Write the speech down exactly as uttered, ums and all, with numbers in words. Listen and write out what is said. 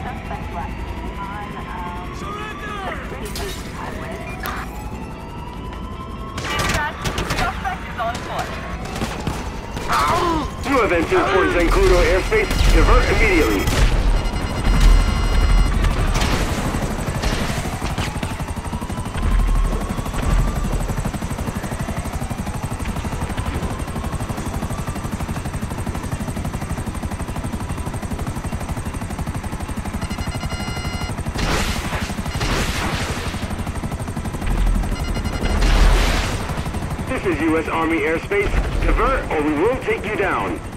suspect left on, um, Surrender! pretty big highway. Dispatch, suspect is on foot. You have entered Fort Zancudo airspace. Divert immediately. This is U S Army airspace. Divert or we will take you down.